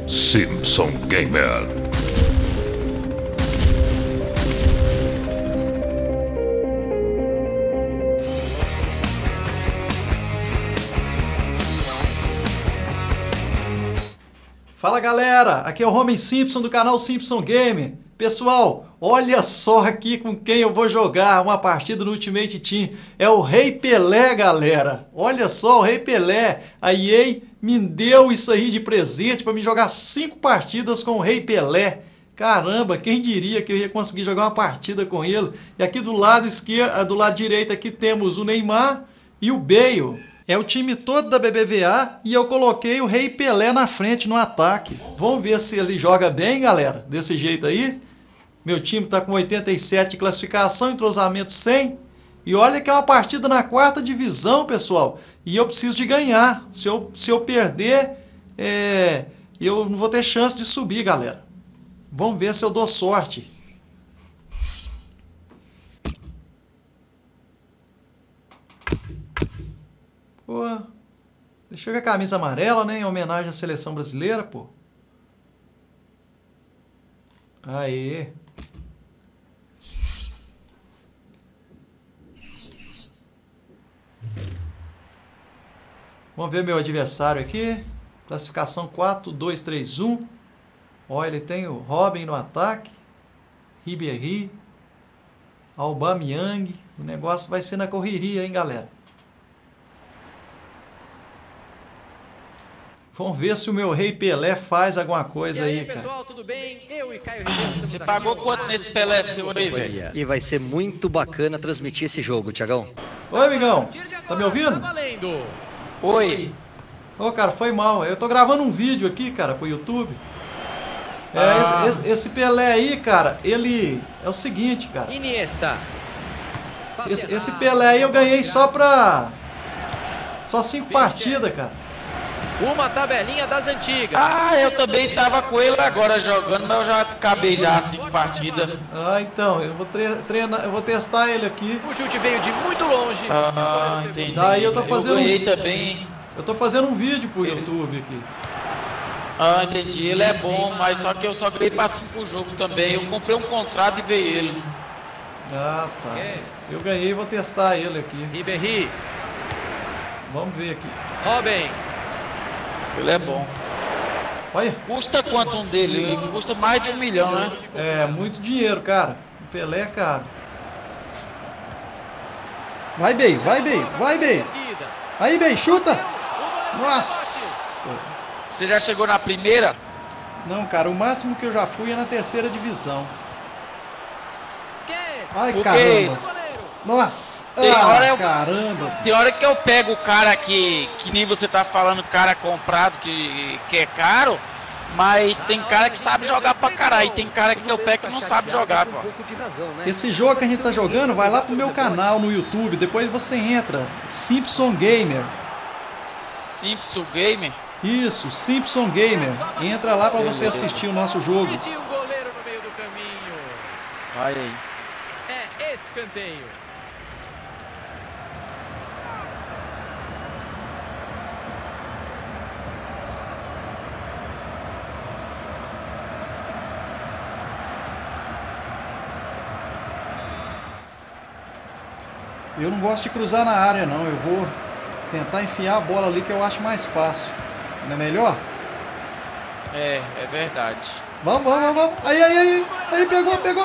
Simpson Gamer. Fala galera, aqui é o Homem Simpson do canal Simpson Gamer. Pessoal, olha só aqui com quem eu vou jogar uma partida no Ultimate Team. É o Rei Pelé, galera. Olha só, o Rei Pelé. A EA me deu isso aí de presente para me jogar 5 partidas com o Rei Pelé. Caramba, quem diria que eu ia conseguir jogar uma partida com ele? E aqui do lado esquerdo, do lado direito aqui temos o Neymar e o Bale. É o time todo da BBVA e eu coloquei o Rei Pelé na frente no ataque. Vamos ver se ele joga bem, galera, desse jeito aí. Meu time está com 87 de classificação, entrosamento 100. E olha que é uma partida na 4ª divisão, pessoal. E eu preciso de ganhar. Se eu perder, eu não vou ter chance de subir, galera. Vamos ver se eu dou sorte. Pô, deixa eu ver a camisa amarela, né? Em homenagem à seleção brasileira, pô. Aê. Vamos ver meu adversário aqui. Classificação 4-2-3-1. Ó, ele tem o Robin no ataque. Ribéry. Aubameyang. O negócio vai ser na correria, hein, galera. Vamos ver se o meu Rei Pelé faz alguma coisa aí, cara. Pessoal, tudo bem? Eu e Caio Ribeiro. Você pagou quanto nesse Pelé seu aí, velho? E vai ser muito bacana transmitir esse jogo, Thiagão. Oi, amigão. Tá me ouvindo? Oi. Ô, cara, foi mal. Eu tô gravando um vídeo aqui, cara, pro YouTube. Esse Pelé aí, cara, ele... É o seguinte, cara. Iniesta. Esse Pelé aí eu ganhei só 5 partidas, cara. Uma tabelinha das antigas. Ah, eu também tava com ele agora jogando, mas eu já acabei já 5 partidas. Ah, então, eu vou treinar, eu vou testar ele aqui. O chute veio de muito longe. Ah, entendi. Daí eu tô fazendo... Eu ganhei também. Eu tô fazendo um vídeo pro YouTube aqui. Ah, entendi. Ele é bom, mas só que eu só ganhei pra 5 jogos também. Eu comprei um contrato e veio ele. Ah, tá. Eu ganhei e vou testar ele aqui. Ribéry. Vamos ver aqui. Robin. Ele é bom. Olha. Custa quanto um dele? Ele custa mais de 1 milhão, né? É, muito dinheiro, cara. O Pelé é caro. Vai, Bey, vai, Bey, vai, Bey. Aí, Bey, chuta. Nossa. Você já chegou na primeira? Não, cara, o máximo que eu já fui é na 3ª divisão. Ai, porque... caramba. Nossa, caramba. Tem hora que eu pego o cara que nem você tá falando, cara comprado, que é caro, mas tem cara que sabe jogar pra caralho, e tem cara que eu pego que não sabe jogar, pô. Esse jogo que a gente tá jogando, vai lá pro meu canal no YouTube, depois você entra, Simpson Gamer. Simpson Gamer? Isso, Simpson Gamer. Entra lá pra você assistir o nosso jogo. Tinha um goleiro no meio do caminho. Vai aí. É escanteio. Eu não gosto de cruzar na área, não. Eu vou tentar enfiar a bola ali que eu acho mais fácil. Não é melhor? É verdade. Vamos. Aí, pegou. Gol!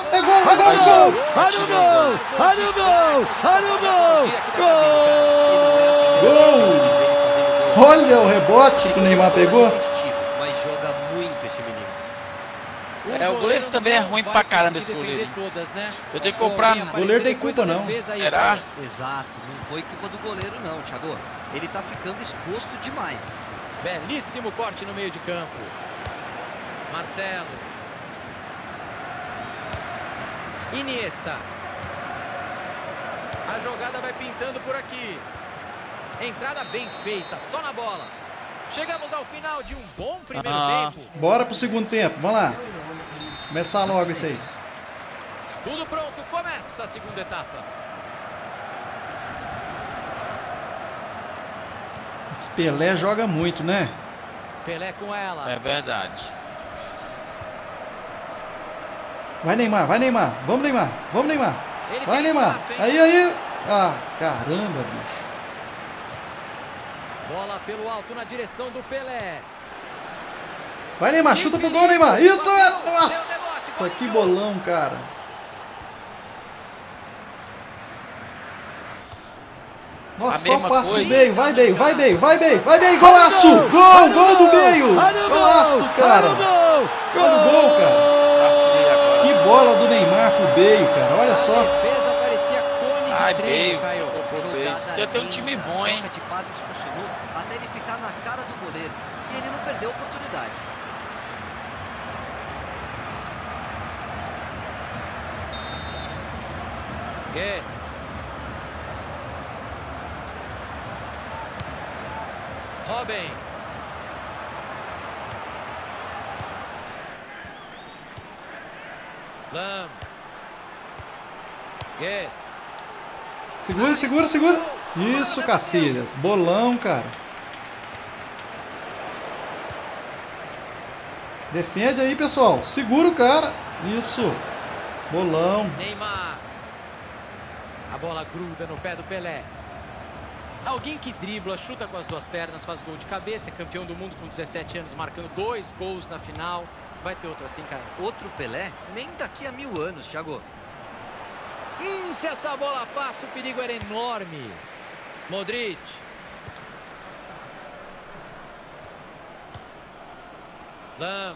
Olha o rebote que o Neymar pegou. Mas joga muito esse menino. O goleiro também é ruim pra caramba esse goleiro. Eu tenho que comprar. O goleiro tem culpa, não. Será? Exato, não foi culpa do goleiro não, Thiago. Ele tá ficando exposto demais. Belíssimo corte no meio de campo. Marcelo. Iniesta. A jogada vai pintando por aqui. Entrada bem feita, só na bola. Chegamos ao final de um bom primeiro tempo. Bora pro segundo tempo, vamos lá. Começar logo isso aí. Tudo pronto, começa a segunda etapa. Esse Pelé joga muito, né? Pelé com ela. É verdade. Vai, Neymar, vai, Neymar. Vamos, Neymar. Vamos, Neymar. Ele Vai, tem Neymar. espaço, hein? Aí. Ah, caramba, bicho. Bola pelo alto na direção do Pelé. Vai, Neymar. Chuta pro gol, Neymar. Isso! Nossa, que bolão, cara. Nossa, só passo pro meio. Vai, Beio. Vai, Beio. Vai, Beio. Vai, Beio. Golaço! Gol! Gol do Beio! Golaço, cara. Gol do gol, cara. Que bola do Neymar pro Beio, cara. Olha só. A defesa parecia cone Ai, de Beio. treino, Caio. Eu tenho um time bom, hein? A troca de passes funcionou até ele ficar na cara do goleiro. E ele não perdeu a oportunidade. Guedes. Robin. Lam. Guedes. Segura. Isso, Cacilhas. Bolão, cara. Defende aí, pessoal. Segura o cara. Isso. Bolão. Neymar. A bola gruda no pé do Pelé. Alguém que dribla, chuta com as duas pernas, faz gol de cabeça, é campeão do mundo com 17 anos, marcando 2 gols na final. Vai ter outro assim, cara? Outro Pelé? Nem daqui a 1000 anos, Thiago. Se essa bola passa, o perigo era enorme. Modric. Lam.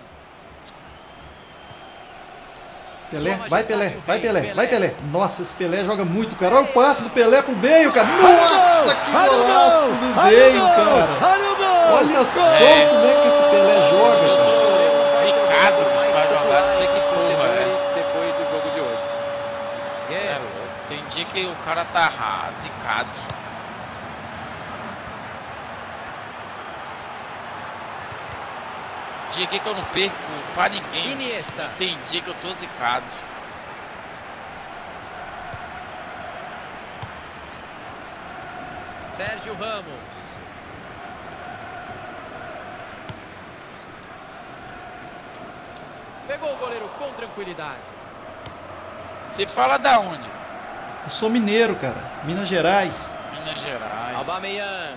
Pelé, vai Pelé, vai Pelé, vai Pelé. Nossa, esse Pelé joga muito, cara. Olha o passe do Pelé pro Beio, cara. Nossa, que golaço do Beio, cara. Olha só como é que esse Pelé joga, cara. Zicado pra jogar, não sei que porra, Depois do jogo de hoje. Tem dia que o cara tá zicado. Dia que eu não perco pra ninguém. Iniesta. Tem dia que eu tô zicado. Sérgio Ramos. Pegou o goleiro com tranquilidade. Você fala da onde? Eu sou mineiro, cara. Minas Gerais. Minas Gerais. Aubameyang.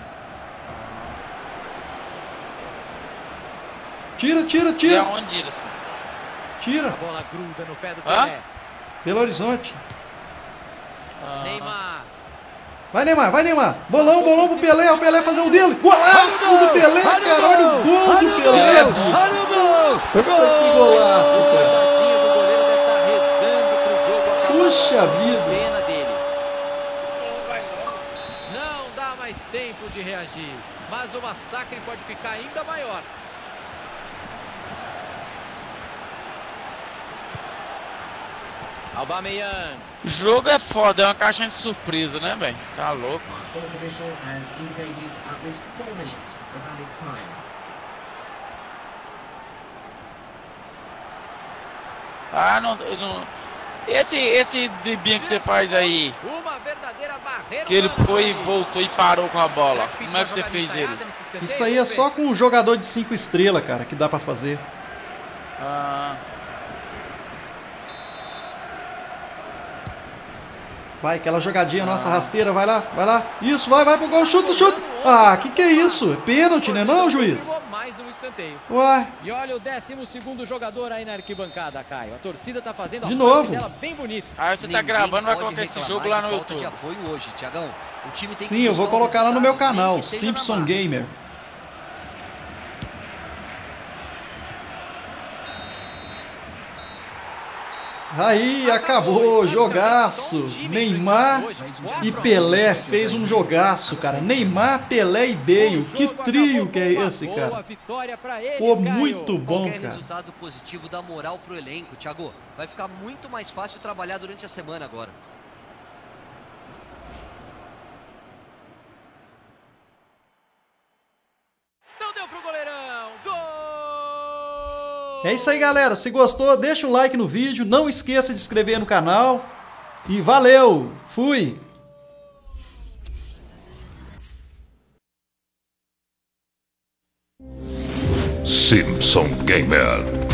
Tira. E aonde eles? Tira. A bola gruda no pé do Hã? Pelé. Belo Horizonte. Neymar. Vai, Neymar. Bolão pro Pelé. O Pelé fazer o dele. Golaço do Pelé, cara. Olha o gol do Pelé, bicho. Nossa, que golaço, cara. O goleiro deve estar rezando pro jogo acabar. Puxa vida. Pena dele. Não dá mais tempo de reagir. Mas o massacre pode ficar ainda maior. Aubameyang. Jogo é foda, é uma caixinha de surpresa, né, velho? Tá louco. Não. Esse driblinho que você faz aí, Uma verdadeira barreira. que ele foi e voltou e parou com a bola. Como é que você fez ele? Isso aí é só com um jogador de 5 estrelas, cara, que dá pra fazer. Vai, aquela jogadinha nossa rasteira, vai lá. Isso, vai pro gol, chuta. Ah, que é isso? É pênalti, né não, juiz? Mais um escanteio. Ué. E olha o 12º jogador aí na arquibancada, Caio. A torcida tá fazendo de a novo dela bem bonito. Aí você tá gravando, vai colocar esse jogo lá no YouTube. De apoio hoje, Thiagão. O time tem Sim, eu vou colocar lá no meu canal, Simpson Simpson Gamer. Aí, acabou, jogaço. Neymar e Pelé fez um jogaço, cara. Neymar, Pelé e Beio. Que trio que é esse, cara? Pô, muito bom, Qualquer cara. resultado positivo dá moral pro elenco, Thiago. Vai ficar muito mais fácil trabalhar durante a semana agora. Não deu pro goleirão. Gol! É isso aí, galera. Se gostou, deixa um like no vídeo. Não esqueça de se inscrever no canal. E valeu! Fui! Simpson Gamer.